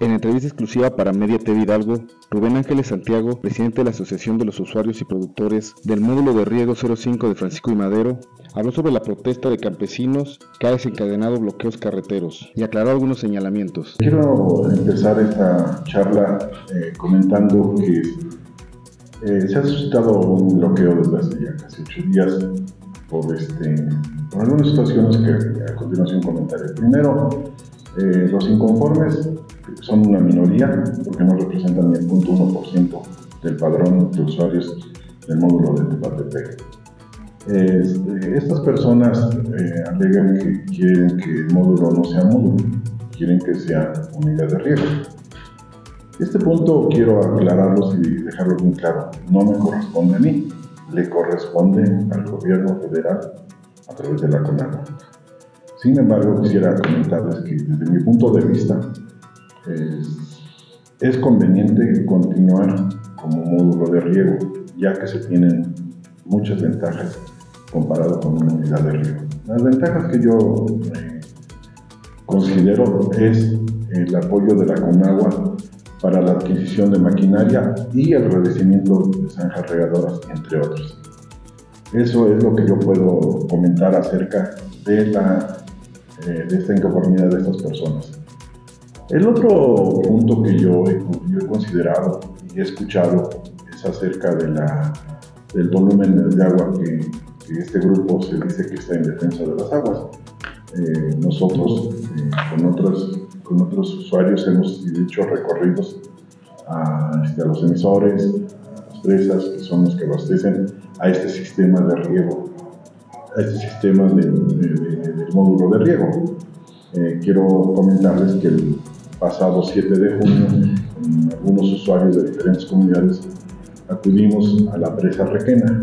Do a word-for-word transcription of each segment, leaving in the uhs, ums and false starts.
En entrevista exclusiva para Media T V Hidalgo, Rubén Ángeles Santiago, presidente de la Asociación de los Usuarios y Productores del Módulo de Riego cero cinco de Francisco y Madero, habló sobre la protesta de campesinos que ha desencadenado bloqueos carreteros y aclaró algunos señalamientos. Quiero empezar esta charla eh, comentando que eh, se ha suscitado un bloqueo desde hace ya casi ocho días por, este, por algunas situaciones que a continuación comentaré. Primero, eh, los inconformes son una minoría porque no representan ni el cero punto uno por ciento del padrón de usuarios del módulo de Tepatepec. Este, estas personas eh, alegan que quieren que el módulo no sea módulo, quieren que sea unidad de riego. Este punto quiero aclararlos y dejarlo bien claro. No me corresponde a mí, le corresponde al gobierno federal a través de la CONAGUA. Sin embargo, quisiera comentarles que desde mi punto de vista es, es conveniente continuar como módulo de riego, ya que se tienen muchas ventajas comparado con una unidad de riego. Las ventajas que yo eh, considero es el apoyo de la CONAGUA para la adquisición de maquinaria y el revestimiento de zanjas regadoras, entre otros. Eso es lo que yo puedo comentar acerca de, la, eh, de esta inconformidad de estas personas. El otro punto que yo he, yo he considerado y he escuchado es acerca de la, del volumen de agua que, que este grupo se dice que está en defensa de las aguas. Eh, nosotros eh, con, otros, con otros usuarios hemos hecho recorridos a, este, a los emisores, a las presas, que son los que abastecen a este sistema de riego, a este sistema de, de, de, del módulo de riego. Eh, quiero comentarles que el pasado siete de junio, con algunos usuarios de diferentes comunidades, acudimos a la presa Requena.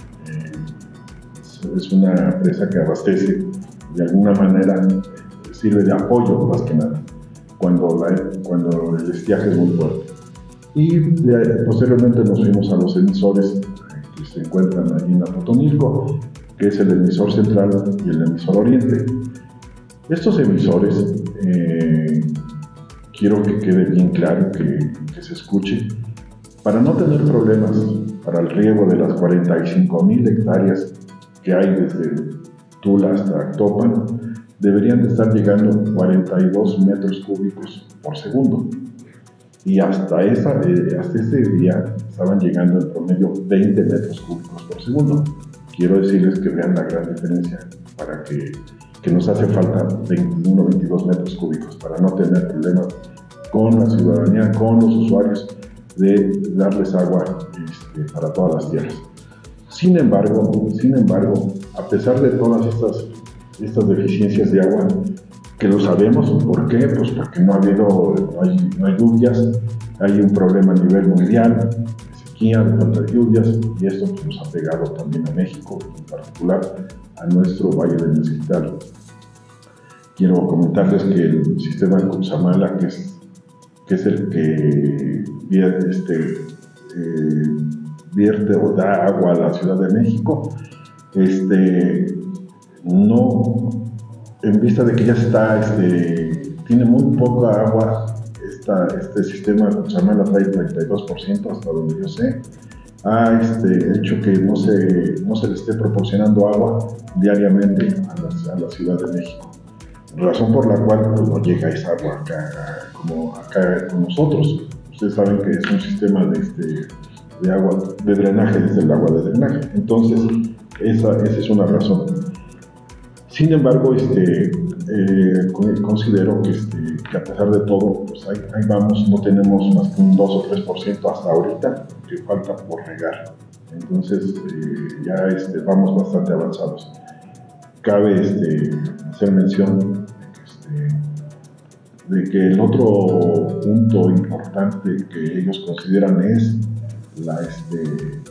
Eh, es una presa que abastece, de alguna manera, sirve de apoyo más que nada, cuando, la, cuando el estiaje es muy fuerte. Y de, posteriormente nos fuimos a los emisores que se encuentran ahí en Apotonilco, que es el emisor central y el emisor oriente. Estos emisores, eh, quiero que quede bien claro, que, que se escuche, para no tener problemas para el riego de las cuarenta y cinco mil hectáreas que hay desde Tula hasta Actopan, deberían de estar llegando cuarenta y dos metros cúbicos por segundo. Y hasta, esa, eh, hasta ese día estaban llegando en promedio veinte metros cúbicos por segundo. Quiero decirles que vean la gran diferencia, para que, que nos hace falta veintiuno, veintidós metros cúbicos para no tener problemas con la ciudadanía, con los usuarios, de darles agua este, para todas las tierras. Sin embargo, sin embargo, a pesar de todas estas, estas deficiencias de agua, que lo sabemos, ¿por qué? Pues porque no ha habido, no hay, no hay lluvias, hay un problema a nivel mundial, de sequía, de falta de lluvias, y esto pues, nos ha pegado también a México, en particular a nuestro Valle del Mezquital. Quiero comentarles que el sistema de Cutzamala, que es, que es el que este, eh, vierte o da agua a la Ciudad de México, este, no, en vista de que ya está, este, tiene muy poca agua, esta, este sistema de Cutzamala trae treinta y dos por ciento hasta donde yo sé, ha este, hecho que no se, no se le esté proporcionando agua diariamente a la, a la Ciudad de México, razón por la cual pues, no llega esa agua acá, como acá con nosotros. Ustedes saben que es un sistema de, este, de agua de drenaje, desde el agua de drenaje, entonces esa, esa es una razón. Sin embargo, este, eh, considero que, este, que a pesar de todo, pues ahí, ahí vamos, no tenemos más que un dos o tres por ciento hasta ahorita, que falta por regar. Entonces eh, ya este, vamos bastante avanzados. Cabe este, hacer mención de que, este, de que el otro punto importante que ellos consideran es la, este,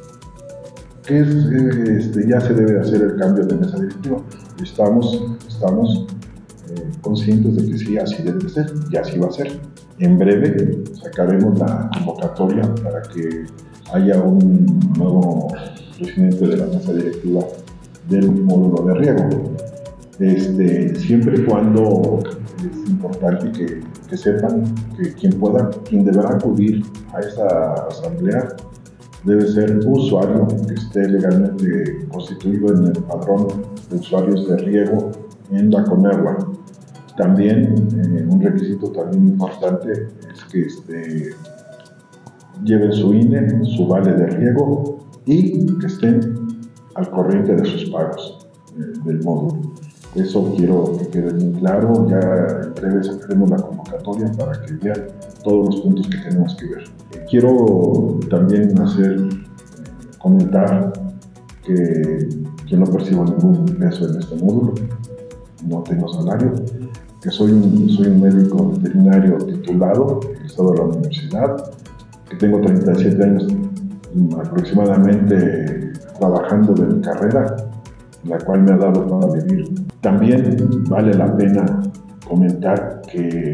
que es, este, ya se debe hacer el cambio de mesa directiva. Estamos, estamos eh, conscientes de que sí, así debe de ser, y así va a ser. En breve sacaremos la convocatoria para que haya un nuevo presidente de la mesa directiva del módulo de riego. este, siempre y cuando es importante que, que sepan que quien pueda, quien deberá acudir a esta asamblea debe ser usuario que esté legalmente constituido en el padrón de usuarios de riego en la Conagua. También eh, un requisito también importante es que este, lleven su I N E, su vale de riego y que estén al corriente de sus pagos eh, del módulo. Eso quiero que quede bien claro. Ya en breve sacaremos la convocatoria para que vean todos los puntos que tenemos que ver. Quiero también hacer, comentar que yo no percibo ningún peso en este módulo, no tengo salario, que soy un, soy un médico veterinario titulado, egresado de la universidad, que tengo treinta y siete años aproximadamente trabajando de mi carrera, la cual me ha dado para vivir. También vale la pena comentar que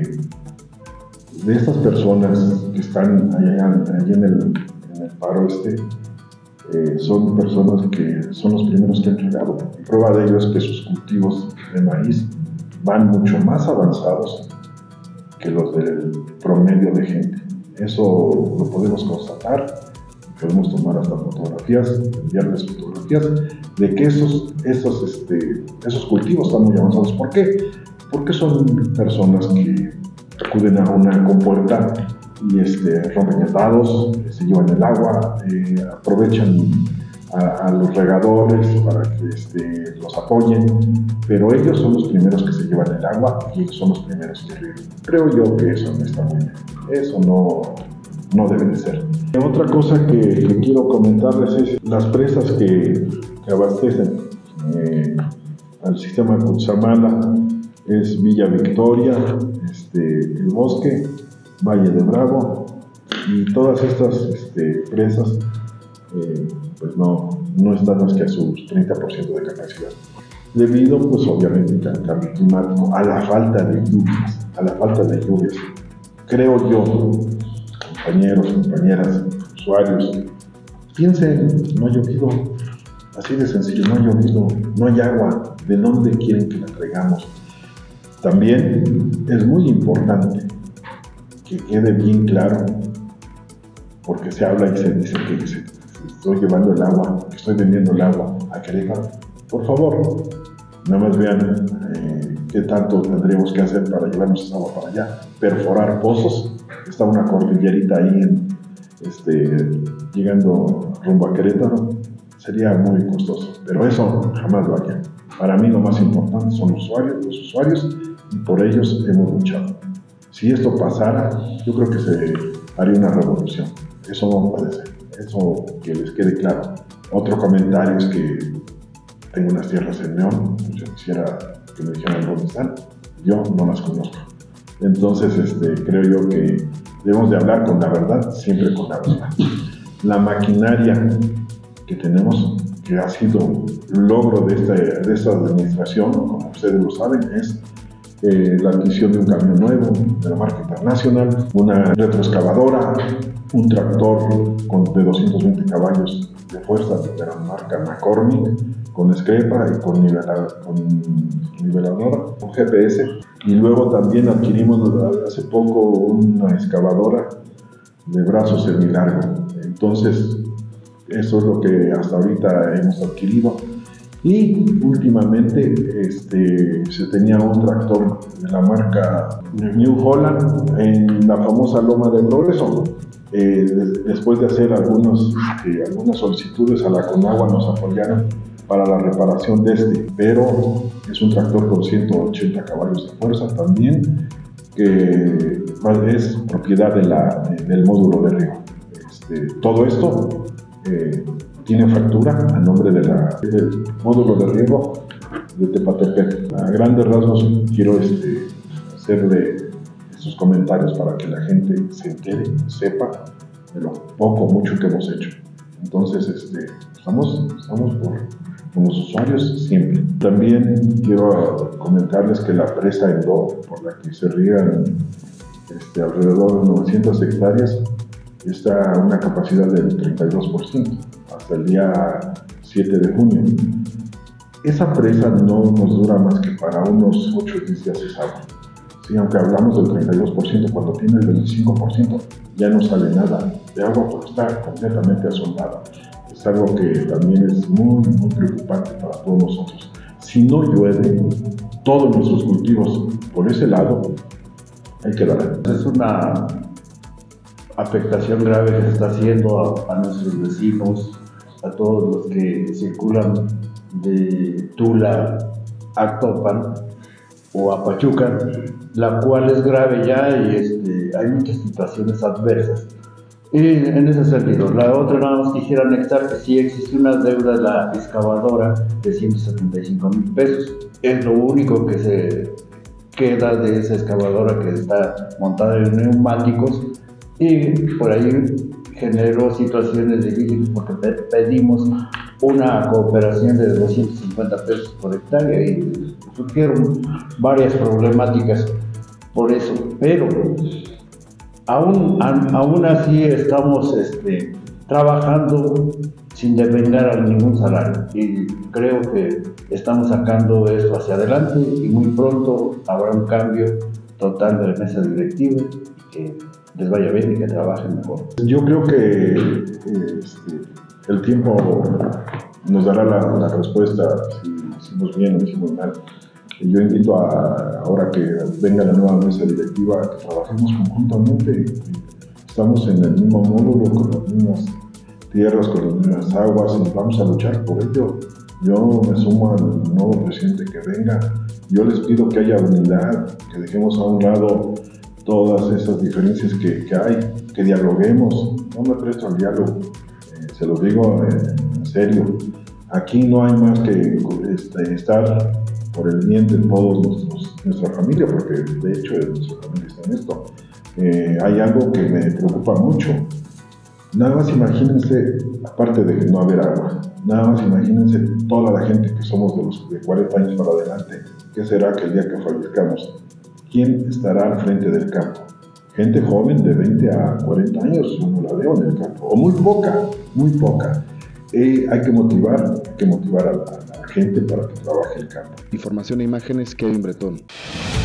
de estas personas que están allá, allá en, el, en el paro este, eh, son personas que son los primeros que han llegado. Prueba de ello es que sus cultivos de maíz van mucho más avanzados que los del promedio de gente. Eso lo podemos constatar, podemos tomar hasta fotografías, enviarles fotografías de que esos, esos, este, esos cultivos están muy avanzados. ¿Por qué? Porque son personas que acuden a una compuerta y este, rompen atados, se llevan el agua, eh, aprovechan a, a los regadores para que este, los apoyen, pero ellos son los primeros que se llevan el agua y ellos son los primeros que riegan. Creo yo que eso no está muy bien, eso no, no debe de ser. Otra cosa que, que quiero comentarles es las presas que, que abastecen eh, al sistema Cutzamala, es Villa Victoria, este, El Bosque, Valle de Bravo, y todas estas este, presas eh, pues no, no están más que a su treinta por ciento de capacidad, debido pues obviamente al cambio climático, a la falta de lluvias, a la falta de lluvias. Creo yo, compañeros, compañeras, usuarios, piensen, no ha llovido, así de sencillo, no ha llovido, no hay agua, ¿de dónde quieren que la traigamos? También es muy importante que quede bien claro, porque se habla y se dice que se, estoy llevando el agua, que estoy vendiendo el agua a Querétaro. Por favor, nada más vean eh, qué tanto tendríamos que hacer para llevarnos esa agua para allá. Perforar pozos, está una cordillerita ahí en, este, llegando rumbo a Querétaro, sería muy costoso, pero eso jamás lo haría. Para mí lo más importante son los usuarios, los usuarios, y por ellos hemos luchado. Si esto pasara, yo creo que se haría una revolución. Eso no puede ser, eso que les quede claro. Otro comentario es que tengo unas tierras en León, yo quisiera que me dijeran dónde están, yo no las conozco. Entonces este, creo yo que debemos de hablar con la verdad, siempre con la verdad. La maquinaria que tenemos, que ha sido logro de esta, de esta administración, como ustedes lo saben, es eh, la adquisición de un camión nuevo de la marca internacional, una retroexcavadora, un tractor con, de doscientos veinte caballos de fuerza de la marca McCormick, con escrepa y con, nivela, con niveladora, con G P S. Y luego también adquirimos hace poco una excavadora de brazo semilargo. Entonces, eso es lo que hasta ahorita hemos adquirido. Y últimamente este, se tenía un tractor de la marca New Holland en la famosa Loma de Progreso. Eh, después de hacer algunos, eh, algunas solicitudes a la Conagua, nos apoyaron para la reparación de este, pero es un tractor con ciento ochenta caballos de fuerza también, que es propiedad de la, del módulo de riego. Este, todo esto eh, tiene factura a nombre de la, del módulo de riego de Tepatepec. A grandes rasgos quiero este, hacerle estos comentarios para que la gente se entere, sepa de lo poco o mucho que hemos hecho. Entonces, este, estamos, estamos por, con los usuarios siempre. También quiero comentarles que la presa Endo, por la que se riegan este, alrededor de novecientas hectáreas, está a una capacidad del treinta y dos por ciento hasta el día siete de junio. esa presa no nos dura más que para unos ocho o diez días esa agua. Sí, aunque hablamos del treinta y dos por ciento, cuando tiene el veinticinco por ciento ya no sale nada de agua porque está completamente asombrada. Es algo que también es muy, muy preocupante para todos nosotros. Si no llueve, todos nuestros cultivos por ese lado hay que dar. Es una afectación grave que se está haciendo a, a nuestros vecinos, a todos los que circulan de Tula a Actopan o a Pachuca, la cual es grave ya y este, hay muchas situaciones adversas. Y en ese sentido, la otra nada más quisiera anexar que sí existe una deuda de la excavadora de ciento setenta y cinco mil pesos. Es lo único que se queda de esa excavadora que está montada en neumáticos y por ahí generó situaciones difíciles porque pedimos una cooperación de doscientos cincuenta pesos por hectárea y surgieron varias problemáticas por eso, pero aún, aún así estamos este, trabajando sin devengar a ningún salario y creo que estamos sacando esto hacia adelante y muy pronto habrá un cambio total de la mesa directiva y que les vaya bien y que trabajen mejor. Yo creo que este, el tiempo nos dará la, la respuesta si hicimos bien o hicimos mal. Yo invito a, ahora que venga la nueva mesa directiva, a que trabajemos conjuntamente. Estamos en el mismo módulo, con las mismas tierras, con las mismas aguas y vamos a luchar por ello. Yo me sumo al nuevo presidente que venga. Yo les pido que haya unidad, que dejemos a un lado todas esas diferencias que, que hay, que dialoguemos. No me presto al diálogo, eh, se lo digo en, en serio. Aquí no hay más que este, estar por el bien de todos nuestros, nuestra familia, porque de hecho nuestra familia está en esto. Eh, hay algo que me preocupa mucho. Nada más imagínense, aparte de que no haber agua, nada más imagínense toda la gente que somos de los de cuarenta años para adelante. ¿Qué será que el día que fallezcamos? ¿Quién estará al frente del campo? Gente joven de veinte a cuarenta años, yo no la veo en el campo, o muy poca, muy poca. Eh, hay que motivar, hay que motivar a la, a la gente para que trabaje el campo. Información e imágenes, Kevin Bretón.